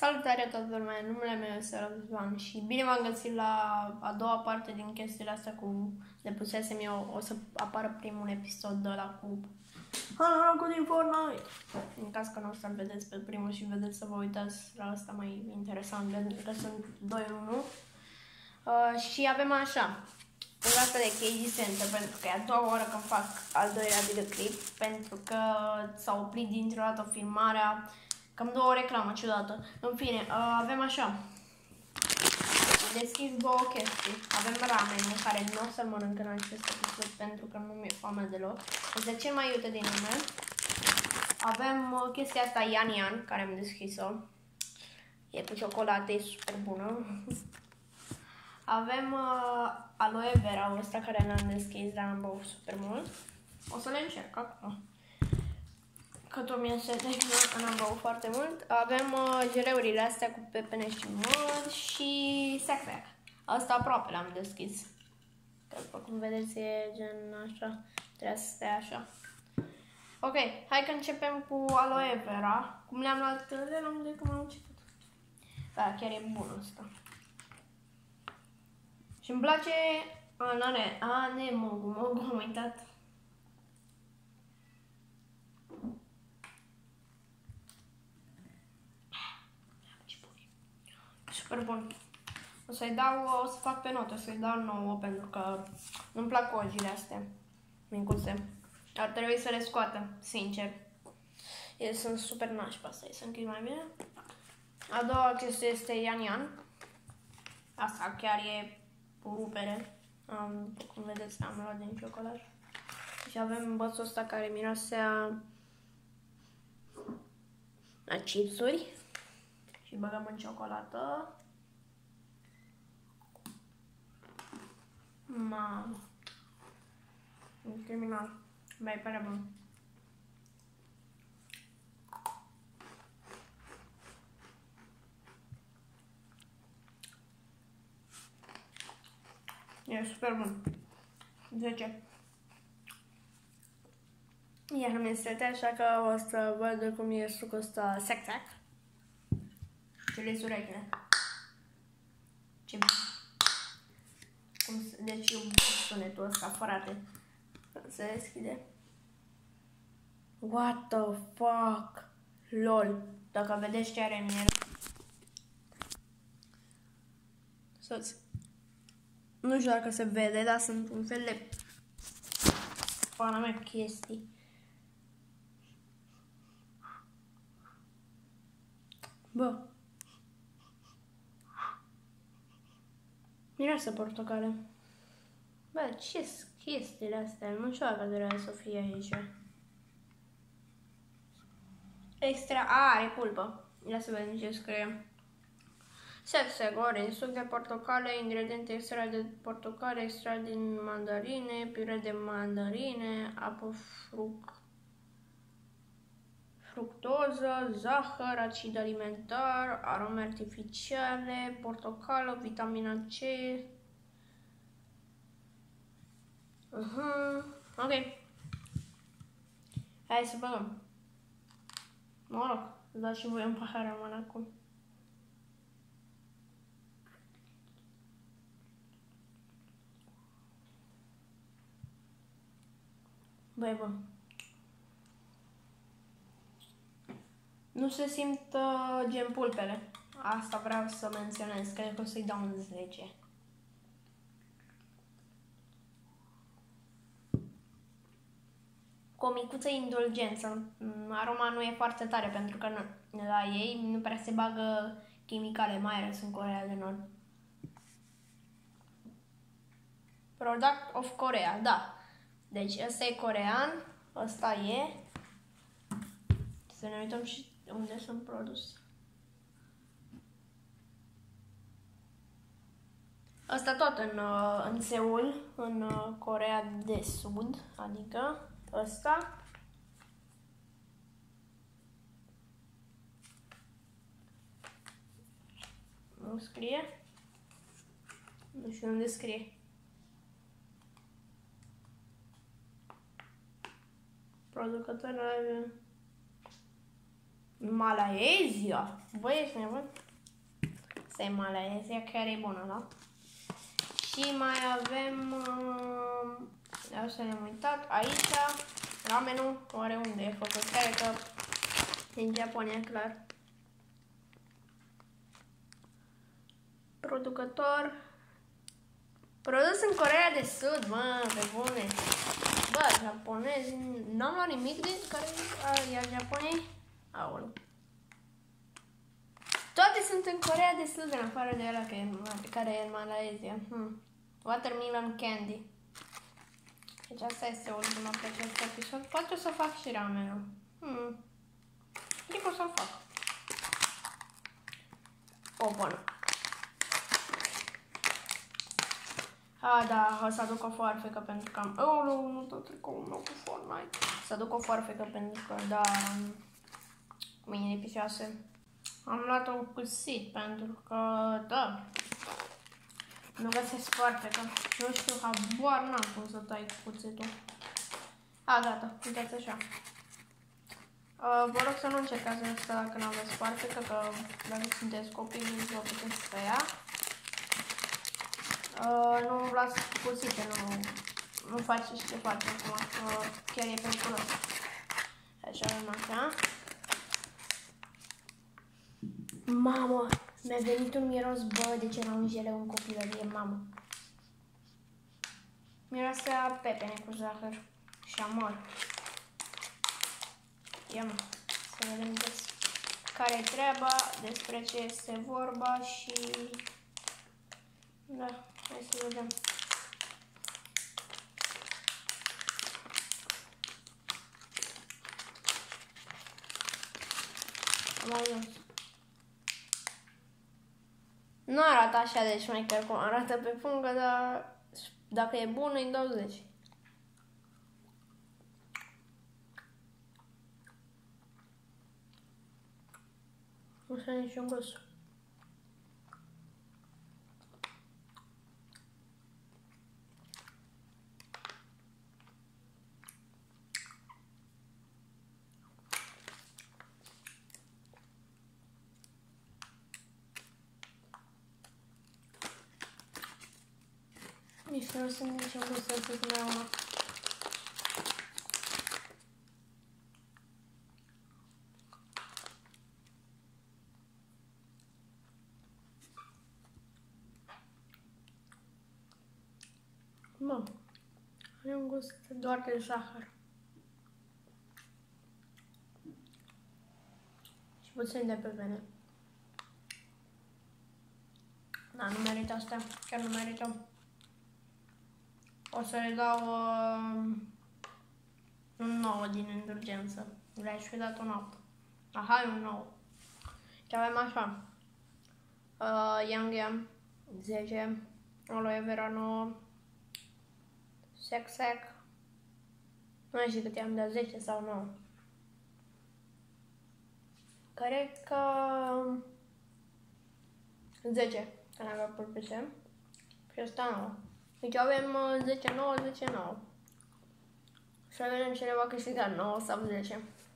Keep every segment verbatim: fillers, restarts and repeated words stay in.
Salutare toată lumea, numele meu este Răzvan și bine v-am găsit la a doua parte din chestiile astea cu depusesem eu. O să apară primul episod de ăla cu Hanorocul din Fortnite. În caz că nu o să-l vedeți pe primul și vedeți să vă uitați la asta mai interesant, pentru că sunt doi unu. Uh, și avem așa, o dată de K D Center, pentru că e a doua oară când fac al doilea videoclip, pentru că s-a oprit dintr-o dată filmarea. Cam două reclamă ciudată. În fine, uh, avem așa. Deschis două chestii. Avem ramen, care nu o să-l mănânc în acest episod pentru că nu mi-e foame deloc. Este cel mai iute din lume. Avem uh, chestia asta Yan Yan, care am deschis-o. E cu ciocolată, e super bună. Avem uh, aloe vera ăsta care l-am deschis, dar am băut super mult. O să le încerc acum. Că tot mi-e sete, n-am băut foarte mult. Avem uh, geleurile astea cu pepene și măr și sac-sac. Asta aproape l-am deschis. Că după cum vedeți e gen așa, trebuie să stea așa. Ok, hai că începem cu aloe vera. Cum le-am luat, le luăm de cum am început. Da, chiar e bun ăsta. Și îmi place... A, n-are... A, ne, mogu, mogu, am uitat. Super bun. O să-i dau, o să fac pe notă, o să-i dau nouă pentru că nu-mi plac cojile astea micuțe. Ar trebui să le scoată, sincer. Ele sunt super nașpa, asta e să închid mai bine. A doua chestie este Yan Yan. Asta chiar e cu rupere. Um, după cum vedeți, am luat din ciocolată. Și avem bățul ăsta care miroase a, a chipsuri. Și băgăm în ciocolată. Mamă. E criminal. Băi, pare bun. E super bun. zece. Iar mi-e sete, așa că o să văd cum e sucul ăsta sac-sac. Și le urechile. Ce cum se... Deci iubesc sunetul ăsta, frate. Se deschide. What the fuck? Lol. Dacă vedeți ce are în el. Soți. Nu știu dacă se vede, dar sunt un fel de... Pana mea chestii. Bă. Miroase portocale. Bă, ce chestiile astea? Nu știu dacă trebuie să fie aici. Extra... A, are pulpă. Ia să vedem ce scrie. Sac-sac, orange, suc de portocale, ingrediente extra de portocale, extra din mandarine, piure de mandarine, apă fruct, fructoză, zahăr, acid alimentar, arome artificiale, portocală, vitamina C. Uh-huh. Ok. Hai să băgăm. Mă rog, dați și voi un pahar rămân acum. Băi, bă. Nu se simt uh, gen pulpele. Asta vreau să menționez. Cred că o să-i dau un zece. Cu o micuță indulgență. Aroma nu e foarte tare pentru că nu, la ei nu prea se bagă chimicale, mai ales în Coreea de Nord. Product of Korea, da. Deci ăsta e corean, ăsta e. Să ne uităm și unde sunt produs. Ăsta tot în, în Seul, în Coreea de Sud, adică ăsta. Nu scrie. Nu știu unde scrie. Producător are... Malaezia. Băi, ești nebun? Asta e Malaezia, chiar e bună, da? Și mai avem... Uh, Vreau să le-am uitat. Aici, ramenul, oare unde e făcut? Cred că din Japonia, clar. Producător. Produs în Coreea de Sud, mă, pe bune. Bă, japonezi, n-am luat nimic din care e Japoniei. Aoleu. Toate sunt în Coreea de Sud, în afară de ăla care e în Malaezia. Hmm. Watermelon Candy. Deci asta este ultima pe acest episod. Poate o să fac și ramenul. Hmm. Cred că o să-l fac. O, bună. A, da, o să aduc o foarfecă pentru că am... Oh, nu, nu tot tricoul meu cu Fortnite. Să aduc o foarfecă pentru că, da, mâinile picioase. Am luat un cuțit pentru că, da, nu găsesc foarfecă. Nu știu, habar n-am cum să tai cu cuțitul. A, gata, uitați așa. Uh, vă rog să nu încercați asta dacă nu aveți foarfecă, că dacă sunteți copii, nu vă puteți tăia. Uh, nu las cuțite, nu, nu faceți ce face acum, că chiar e periculos. Așa avem așa. Mamă, mi-a venit un miros, bă, de ce erau în jele în copilărie, mamă. Miroase a pepene cu zahăr și amor. Ia mă, să vedem des care e treaba, despre ce este vorba și... Da, hai să vedem. Am ajuns. Nu arată așa de șmecher cum arată pe pungă, dar dacă e bună îi dau zece. Nu știu niciun gust. Nici nu sunt niciun gust să spun mai una. Bă, are un gust doar de zahăr. Și puțin de pepene. Da, nu merită asta, chiar nu merită. O să le dau uh, un nouă din indulgență. Le-aș fi dat un opt. Aha, un nouă. Și avem așa. Uh, Yang Yang zece. Aloe Vera nouă. Sec Sec. Nu știu cât i-am dat, zece sau nouă. Cred că zece. Că n-avea pulpise. Și asta nouă. Deci avem zece nouă, zece nouă. Și vedem cine va câștiga, nouă sau zece.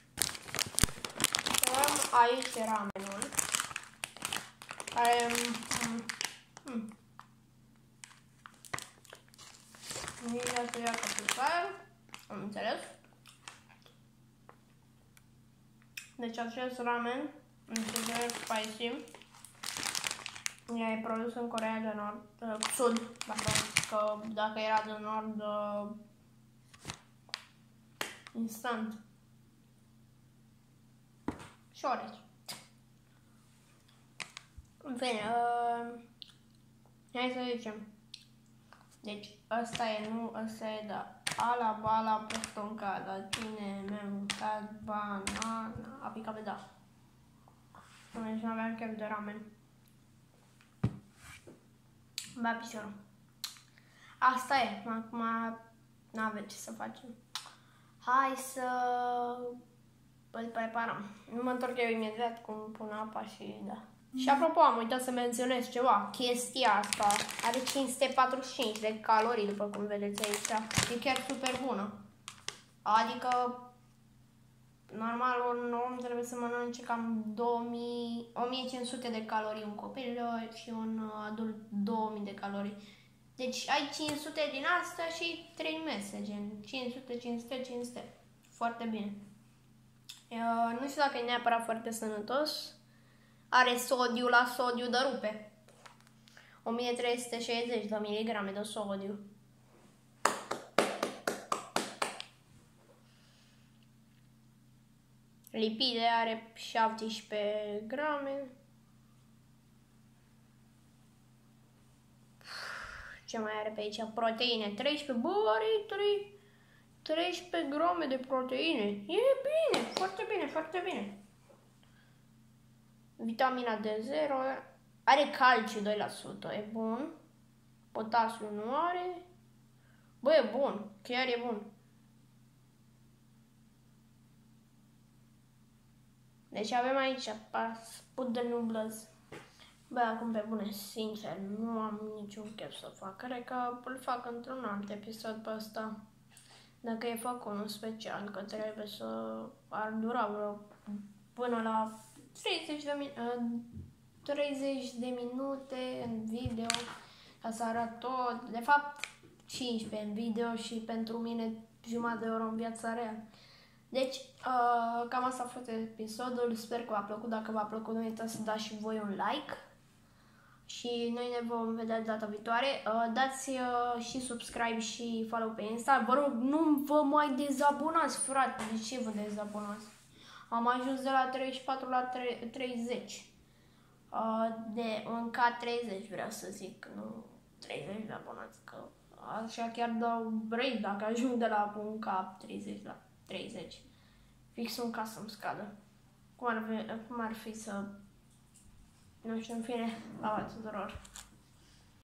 Avem aici ramenul. Care... Mm, mm. Nici să ia capitale. Am înțeles. Deci acest ramen, super spicy. E produs în Coreea de Nord, uh, Sud, dacă, că dacă era de Nord, uh, instant. Șoareci. În fine, uh, hai să zicem. Deci, ăsta e, nu, ăsta e, da. Ala, bala, pestonca, cine mi-a mâncat, banana, a picat pe da. Deci nu aveam chef de ramen. Ba, piciorul. Asta e. Acum n-avem ce să facem. Hai să îl preparăm. Nu mă întorc eu imediat cum pun apa și da. Mm. Și apropo, am uitat să menționez ceva. Chestia asta are cinci sute patruzeci și cinci de calorii, după cum vedeți aici. E chiar super bună. Adică normal un om trebuie să mănânce cam două mii, o mie cinci sute de calorii un copil și un adult două mii de calorii. Deci ai cinci sute din asta și trei mese, gen cinci sute, cinci sute, cinci sute. Foarte bine. Eu, nu știu dacă e neapărat foarte sănătos. Are sodiu la sodiu de rupe. o mie trei sute șaizeci de miligrame de sodiu. Lipide are șaptesprezece grame. Ce mai are pe aici? Proteine treisprezece. Bă, are treisprezece grame de proteine. E bine, foarte bine, foarte bine. Vitamina D zero. Are calciu doi la sută, e bun. Potasiu nu are. Bă, e bun, chiar e bun. Deci avem aici Pudel Nublez. Bă, acum pe bune, sincer, nu am niciun chef să fac. Cred că îl fac într-un alt episod pe ăsta. Dacă e făcut unul special, că trebuie să ar dura vreo până la treizeci de, treizeci de minute în video, ca să arăt tot. De fapt, cincisprezece în video și pentru mine jumătate de oră în viața reală. Deci, uh, cam asta a fost episodul, sper că v-a plăcut. Dacă v-a plăcut, nu uitați să dați și voi un like. Și noi ne vom vedea data viitoare. Uh, dați uh, și subscribe și follow pe Insta. Vă rog, nu vă mai dezabonați, frate. De ce vă dezabonați? Am ajuns de la treizeci și patru la treizeci. Uh, de un K treizeci vreau să zic, nu treizeci de abonați. Că așa chiar dau break dacă ajung de la un K treizeci la treizeci. Fix un K să-mi scadă. Cum ar fi, cum ar fi să... Nu știu, în fine, la tuturor.